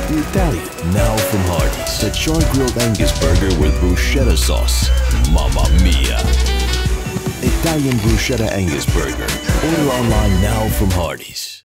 The Italian, now from Hardees. The char-grilled Angus burger with bruschetta sauce. Mamma mia! Italian bruschetta Angus burger. Order online now from Hardees.